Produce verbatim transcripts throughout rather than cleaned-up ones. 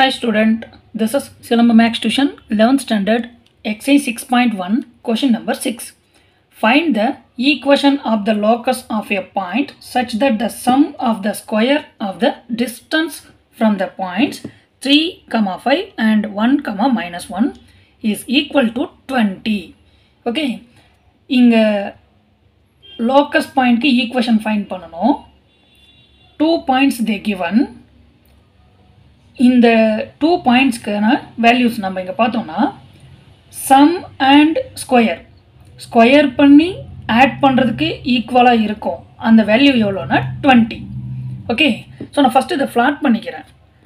Hi student, this is Silamba Max Tuition eleventh standard exercise six point one question number six. Find the equation of the locus of a point such that the sum of the square of the distance from the points three, five and one, minus one is equal to twenty. Okay, inga locus point ki equation find பண்ணனும். Two points they given. இந்த two points கான values நம்ம இங்க பார்த்தோம்னா sum and square square பண்ணி add பண்றதுக்கு ஈக்குவலா இருக்கும். அந்த வேல்யூ எவ்வளவுனா twenty. ஓகே, சோ நான் ஃபர்ஸ்ட் இத ஃப்ளாட் பண்ணிக்கிறேன்.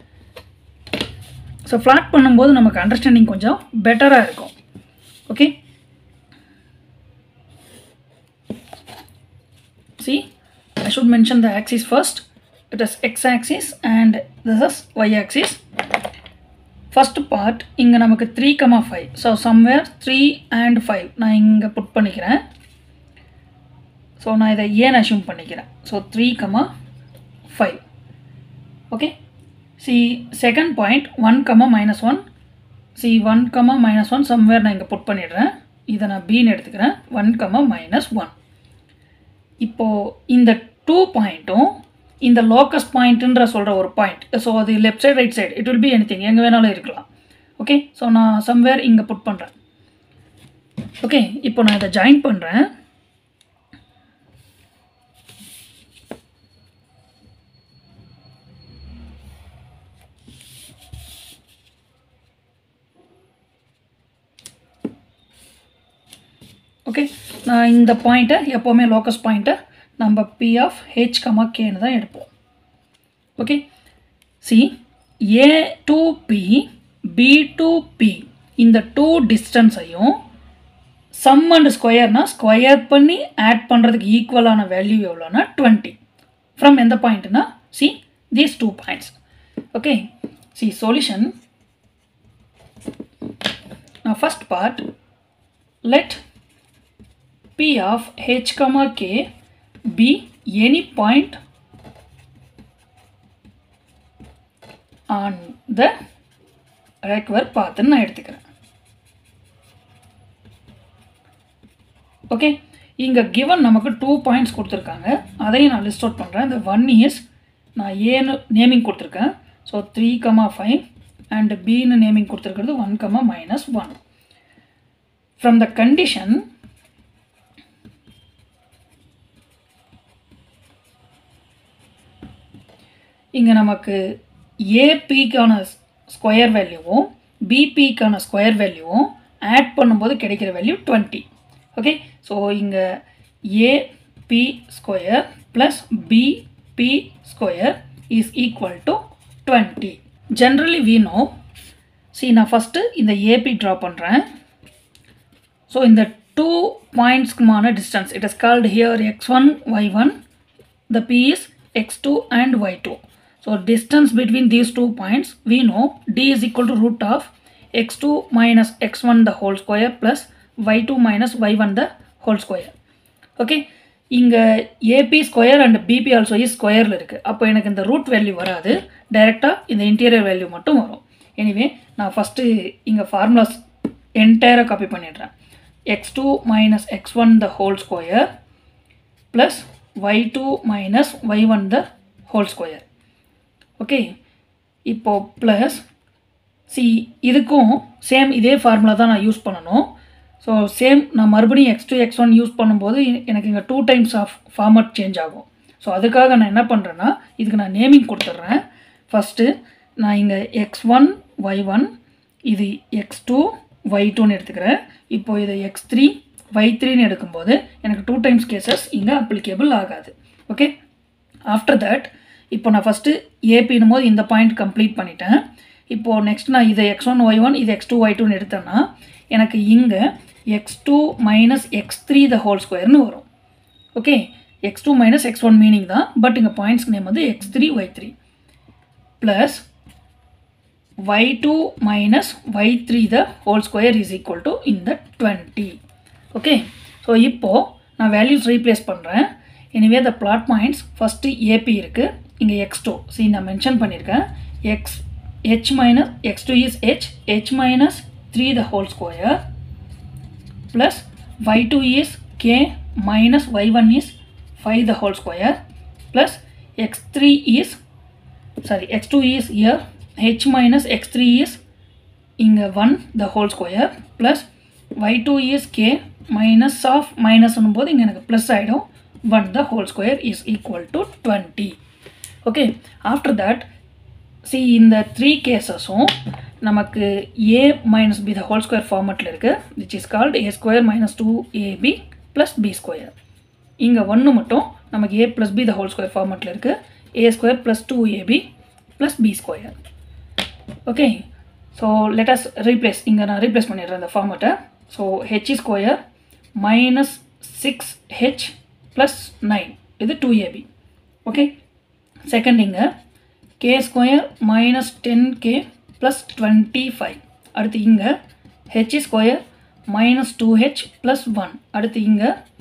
சோ ஃப்ளாட் பண்ணும்போது நமக்கு அண்டர்ஸ்டாண்டிங் கொஞ்சம் பெட்டரா இருக்கும். Okay, see, I should mention the axis first. It is x-axis and this is y-axis. First part, இங்க நமக்கு three, five. So somewhere three and five. நான் இங்க put பண்ணிக்கிறேன். So நான் இதை ஏன் assume பண்ணிக்கிறேன். So three, five. Okay. See second point, one, minus one. See one, minus one somewhere நான் இங்க put பண்ணிடுறேன். இதை நான் b ன்னு எடுத்துக்கிறேன். one, minus one. இப்போ இந்த two பாயிண்ட்டும் இந்த locus point ன்ற சொல்ற ஒரு பாயிண்ட். So அது left side right side it will be anything, எங்க வேணாலும் இருக்கலாம். ஓகே, so நான் somewhere இங்க put பண்றேன். ஓகே, இப்போ நான் இத ஜாயின் பண்றேன். ஓகே, நான் இந்த பாயிண்ட்டை எப்பவுமே locus பாயிண்ட்டை நம்ம p of h, k ன்னு தான் எடுப்போம். Okay, see a to p, b to p இந்த two distance ஐயும் sum and square னா ஸ்கொயர் பண்ணி ஆட் பண்றதுக்கு ஈக்குவலான வேல்யூ எவ்வளவுனா twenty. from எந்த பாயிண்ட்னா see these two points. Okay, see solution. now first part, let p of h, k be any point on the required path ன்னு நான் எடுத்துக்கிறேன். ஓகே, இங்க given நமக்கு two points கொடுத்திருக்காங்க. அதையும் நான் லிஸ்ட் அவுட் பண்றேன். the one is நான் a ன்னு நேமிங் கொடுத்திருக்கேன். so three, five and b ன்னு நேமிங் கொடுத்திருக்கிறது one, minus one. from the condition இங்க நமக்கு A P கான ஸ்கொயர் வேல்யூவும் B P கான ஸ்கொயர் வேல்யூவும் ஆட் பண்ணும்போது கிடைக்கிற வேல்யூ twenty. ஓகே, ஸோ இங்க A P square plus B P square is equal to twenty. Generally we know, see நான் ஃபர்ஸ்ட் இந்த A P ட்ரா பண்றேன். ஸோ இந்த டூ பாயிண்ட்ஸ்க்குமான distance it is called here x one, y one, the P is x two and y two. So distance between these two points we know d is equal to root of x two minus x one the whole square plus y two minus y one the whole square. Okay, இங்க A P square and B P also is square ல இருக்கு. அப்போ எனக்கு இந்த root value வராது, டைரக்டா இந்த interior value மட்டும் வரும். anyway நான் ஃபர்ஸ்ட் இங்க ஃபார்முலாஸ் என்டையரா காப்பி பண்ணிடுறேன். x two minus x one the whole square plus y two minus y one the whole square. Okay, இப்போ ப்ளஸ் சி இதுக்கும் சேம் இதே ஃபார்முலா தான் நான் யூஸ் பண்ணணும். ஸோ சேம் நான் மறுபடியும் x two x one use பண்ணும்போது எனக்கு இங்கே two times of format change ஆகும். ஸோ அதுக்காக நான் என்ன பண்ணுறேன்னா இதுக்கு நான் நேமிங் கொடுத்துட்றேன். ஃபஸ்ட்டு நான் இங்கே எக்ஸ் ஒன் ஒய் ஒன் இது எக்ஸ் டூ ஒய் டூன்னு எடுத்துக்கிறேன். இப்போது இதை எக்ஸ் த்ரீ ஒய் த்ரீன்னு எடுக்கும்போது எனக்கு டூ டைம்ஸ் கேசஸ் இங்கே அப்ளிகேபிள் ஆகாது. ஓகே, ஆஃப்டர் தட் இப்போ நான் ஃபஸ்ட்டு ஏபின்னும் போது இந்த பாயிண்ட் கம்ப்ளீட் பண்ணிட்டேன். இப்போது நெக்ஸ்ட் நான் இதை எக்ஸ் ஒன் ஒய் ஒன் இது எக்ஸ் டூ ஒய் டூன்னு எடுத்தேன்னா எனக்கு இங்கே x two minus x three the whole ஸ்கொயர்னு வரும். Okay, x two minus x one meaning தான், பட் இங்கே பாயிண்ட்ஸ்க்கு நேம் வந்து x three y three plus y two minus y three the whole square is equal to இந்த twenty. Okay, so இப்போது நான் values replace பண்ணுறேன். Anyway the flat points first A P இருக்குது, இங்கே எக்ஸ் டூ சி நான் mention பண்ணியிருக்கேன். எக்ஸ் h minus x two is h, h minus three the whole square plus y two is k minus y one is five the whole square plus x three is sorry x two is here h minus x three is inga one the whole square plus y two is k minus of minus பண்ணும்போது இங்க எனக்கு plus ஆயிடும் one the whole square is equal to twenty. Okay, after that see in the three cases நமக்கு a minus b the whole square formatல இருக்கு, which is called a square minus two a b plus b square. இங்க one மட்டும் நமக்கு a plus b the whole square formatல இருக்கு, a square plus two a b plus b square. Okay, so let us replace. இங்க நான் replace பண்ணிடுறேன் இந்த format. So h square minus six h plus nine இது two a b. Okay, second இங்க k square minus ten k plus twenty-five. அடுத்து இங்க h square minus two h plus one. அடுத்து இங்க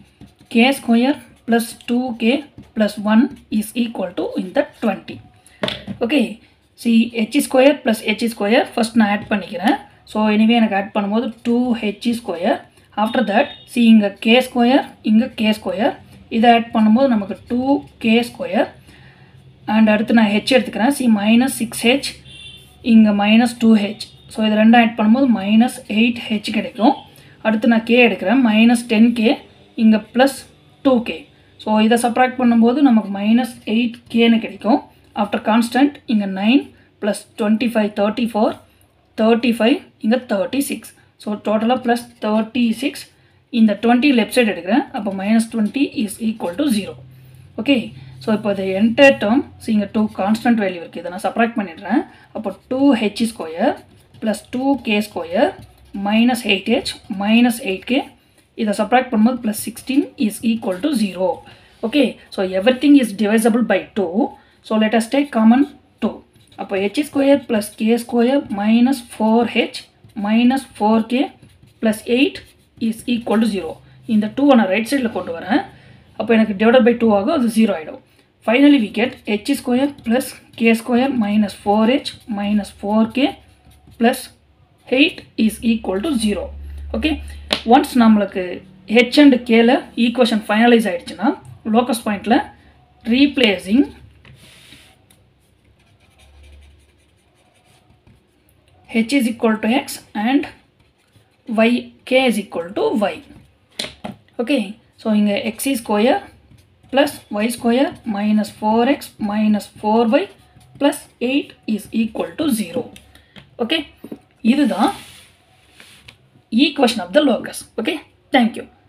k square plus two k plus one is equal to இந்த twenty. Okay, see h square plus h square first நான் add பண்ணிக்கிறேன். So anyway எனக்கு add பண்ணும்போது two h square. After that see இங்க k square இங்க k square இதை add பண்ணும்போது நமக்கு two k square and அடுத்து நான் h எடுத்துக்கிறேன். see minus six h இங்க minus two h. so இது ரெண்டும் add பண்ணும்போது minus eight h கிடைக்கும். அடுத்து நான் k எடுக்கிறேன் minus ten k இங்க plus two k. so இதை subtract பண்ணும்போது நமக்கு minus eight k னு கிடைக்கும். after constant இங்க nine plus twenty-five thirty-four thirty-five இங்க thirty-six. so total plus thirty-six. இந்த twenty left side எடுக்கிறேன், அப்போ minus twenty is equal to zero. okay, so இப்போ the entire term see இங்க two constant value இருக்கு, இதை நான் subtract பண்ணிடுறேன். அப்போ two h square plus two k square minus eight h minus eight k இதை subtract பண்ணும்போது plus sixteen is equal to zero. okay, so everything is divisible by two. so let us take common two. அப்போ h square plus k square minus four h minus four k plus eight is equal to zero. இந்த two நான் right side கொண்டு வரேன், அப்போ எனக்கு divided by two ஆகும், அது zero ஆயிடும். finally we get h square plus k square minus four h minus four k plus eight is equal to zero. okay, once நம்மளுக்கு h and k ல equation finalize ஆயிடுச்சுன்னா locus pointல replacing h is equal to x and y k is equal to y. okay, so இங்க x square plus y square minus four x minus four y plus eight is equal to zero. okay, இதுதான் equation of the locus. okay, thank you.